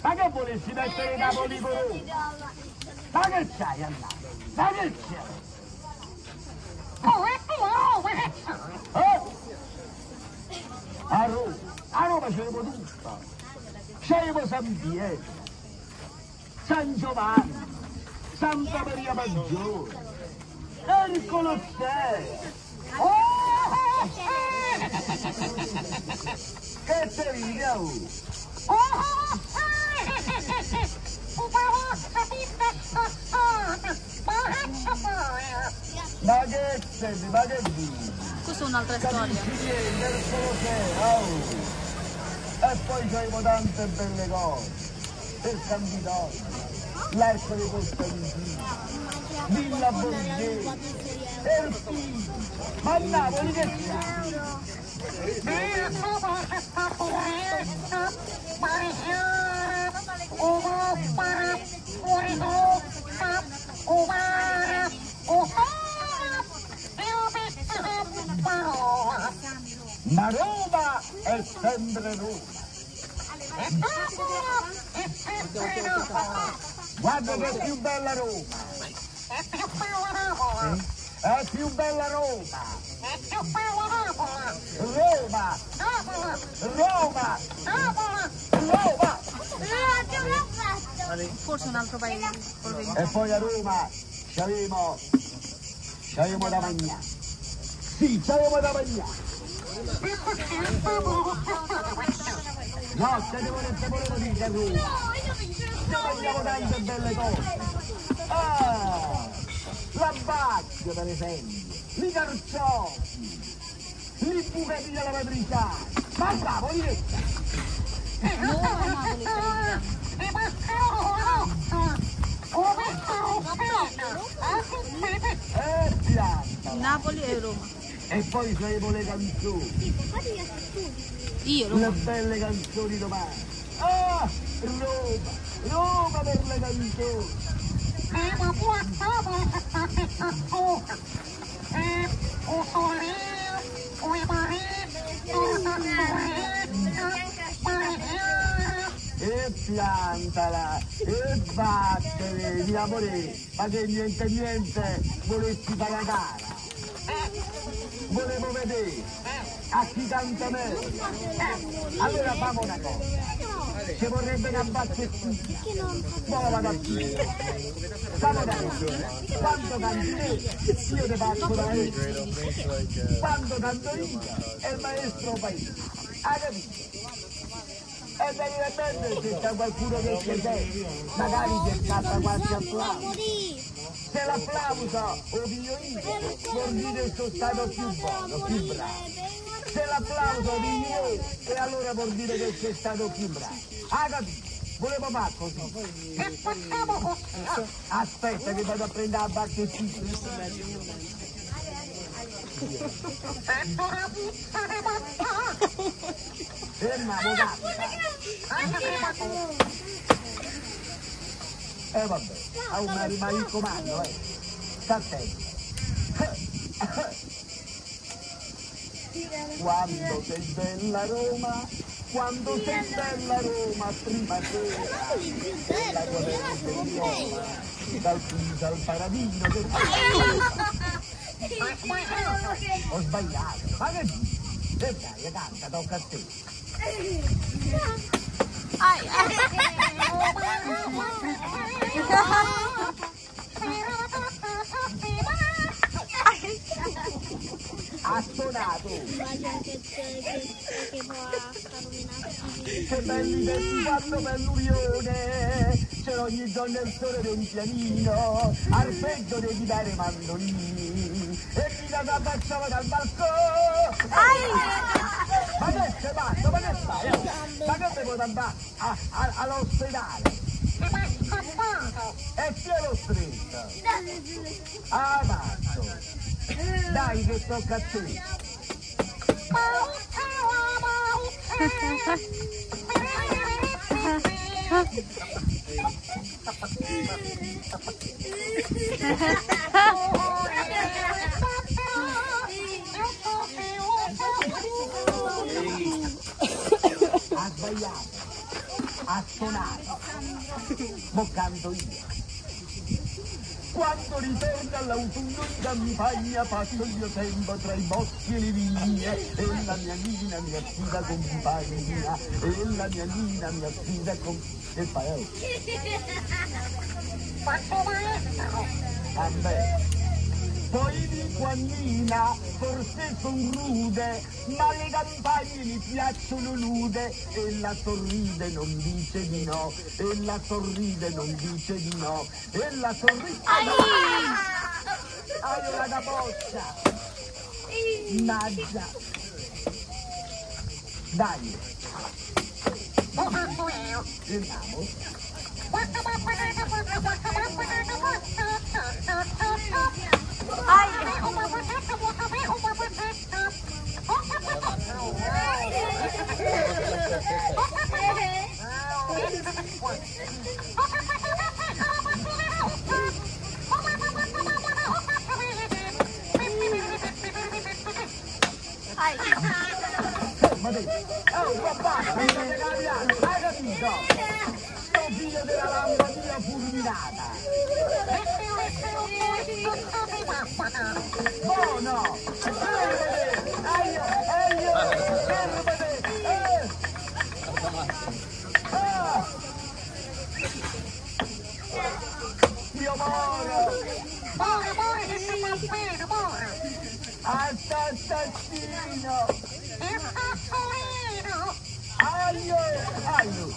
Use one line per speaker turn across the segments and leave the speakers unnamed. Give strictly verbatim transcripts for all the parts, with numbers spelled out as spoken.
Ma che volessi mettere i Napoli con Roma? Ma che c'hai andato? Ma che c'è? Eh? A Roma, a Roma c'eravamo tutta. C'eravamo San Pietro, San Giovanni, Santa Maria Maggiore, e il Colosseo. Oh! Che te ridi a voi? Ma che senti, ma che dici?
Questa è un'altra storia.
Del Colosseo, oh. E poi c'avevo tante belle cose. Il San Vittorio, l'Arco di Costantino, Villa Borghese, e il Pino. Ma a Napoli che c'è? Ma Roma è sempre Roma. Guarda che è più bella Roma. È più bella Roma. È più bella Roma. È più bella Roma. Roma. Roma. Roma.
Forse un altro paese.
E poi a Roma c'avevamo c'avevamo da mangiare. Sì, c'avevamo da mangiare. No, se devo, se volevo dire a Roma. Se vogliamo tante belle cose. Ah, la Bacchia per esempio, i carciofi, i buchetti della matriciana. Ma bravo, lì che e pianta.
Napoli e Roma.
E poi c'avevo le canzoni.
Io, Roma.
Le belle canzoni domani. Ah, Roma, Roma per le canzoni. E piantala, e vattene, di amore, ma che niente niente volessi fare la gara. Volevo vedere a chi canta meglio. Allora famo una cosa. Ci vorrebbe una baccettina. Poi vado a chiudere. Famo da me. Quando canti te, io ti faccio da maestro. Quando canto io, è il maestro paese. Hai capito? E veramente se c'è qualcuno che chiede, magari c'è stata qualche applauso. Se l'applauso o piglio io, vuol dire che sono stato più buono, più bravo. Se l'applauso piglio io, e allora vuol dire che sei stato più bravo. Ah, capito? Volevo fare così. E facciamo così. Aspetta che vado a prendere la bacchettina. Ferma, avvocato. Eh vabbè, a una rimane il comando, eh. Sta attento. Quando sei bella Roma, quando sei bella Roma, prima sera, la tua bella Roma, dal Pisa al Paradino, che ho sbagliato, ma che dici? E dai, canta, tocca a te.
Ai, ai.
Ha suonato. Che belli ventiquattro bellurione, c'è ogni giorno il sole del pianino, arpeggio di chitarre mandolini, e mi la abbracciava dal balcone. Ma che c'è fatto? Ma che fai? Oh? Ma che devo andare all'ospedale? E chi è lo stretto? Ah, mazzo! Dai che tocca a te! Ha sbagliato! Ha suonato! mo canto io. Quando ritorna l'autunno in campagna passo il mio tempo tra i boschi e le vigne e la mia Nina mi affida compagnia e la mia Nina mi affida con... Che fai? Vabbè. Poi dico a Nina, forse son rude, ma le campagne mi piacciono nude. E la sorride, non dice di no, e la sorride, non dice di no, e la sorride... Ai! Ai, la boccia! Naggia! Dai! Andiamo! Ma dai, oh papà, hai capito? Sto figlio della lampadina fulminata! Buono! Fermate! Aio! Aio! Fermate! Eh! Ah! Io moro! Muore, muore, che sei malveno, muore! Assassino! Assassino! Aio! Aio!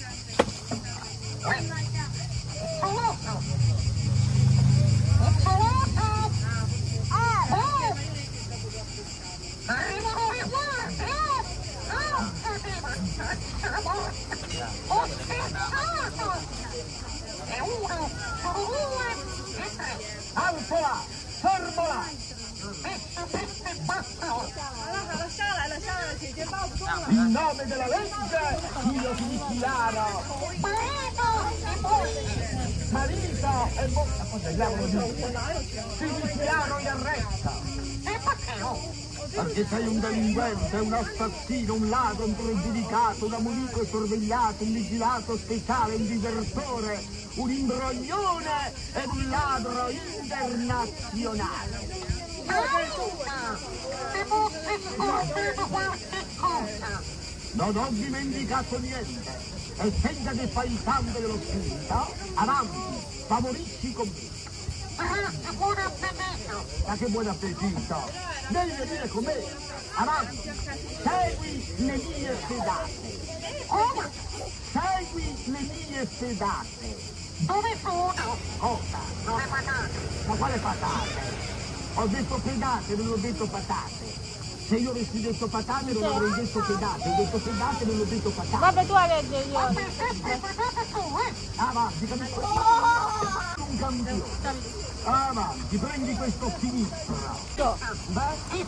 Soloso! Soloso! Ah! Oh! Arrivano le guardie! Oh! Ho pensato! E uno, sono due, e tre! Alzola! Fermola! In nome della legge, io ti dichiaro marito e moglie, marito e moglie, cosa diavolo dico? Ti dichiaro in arresto. E perché? Perché sei un delinquente, un assassino, un ladro, un pregiudicato, un amunito e sorvegliato, un vigilato speciale, un disertore, un imbroglione ed un ladro internazionale. Non ho dimenticato niente e senza che fai il sangue dello spirito, avanti, favorisci con me. Buon appetito! Ma che buon appetito! Devi venire con me, avanti, segui le mie pedate. Come? Segui le mie pedate. Dove sono? Cosa? Dove patate? Ma quale patate? Ho detto pedate, non ho detto patate. Se io avessi detto patate non avrei detto pedate. Ho detto pedate non ho detto patate.
Vabbè, tu hai legge io.
Avanti, capisco. Un campione. Avanti, prendi questo sinistro. Beh?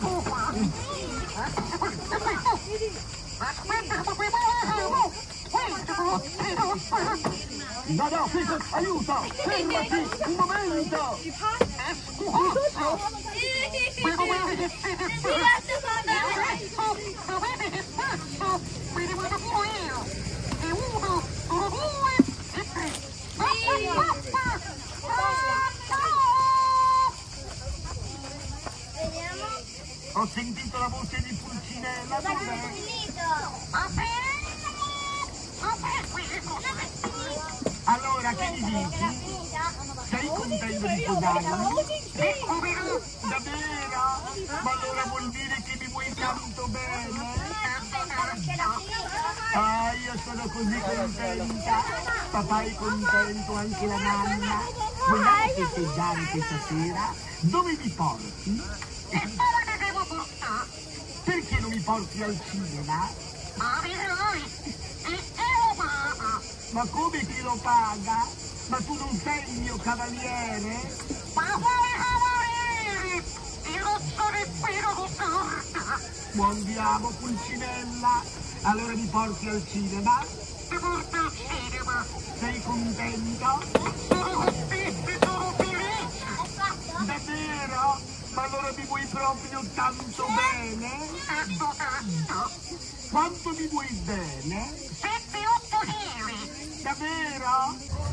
No, no, fico, aiuto! Fermati! Un momento! Ho sentito la voce di Pulcinella. Dov'è? Allora, che mi dici? Sei contento di sposarmi? Davvero? Ma allora vuol dire che mi vuoi tanto bene? Ah, io sono così contenta. Papà è contento, anche la mamma. Vogliamo festeggiare questa sera? Dove mi porti? Perché non mi porti al cinema? Ma come ti lo paga? Ma tu non sei il mio cavaliere? Ma quale cavaliere? Io sono il pelo di torta! Buondiamo, Pulcinella! Allora mi porti al cinema? Ti porto al cinema! Sei contento? Sono contento, sono felice! Davvero? Ma allora mi vuoi proprio tanto bene? Tanto tanto! Quanto mi vuoi bene? Sette, otto chili! Davvero?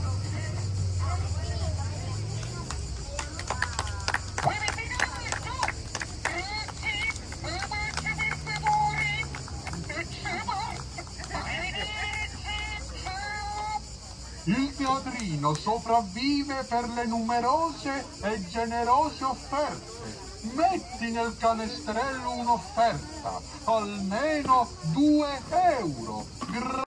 Il teatrino sopravvive per le numerose e generose offerte. Metti nel canestrello un'offerta, almeno due euro.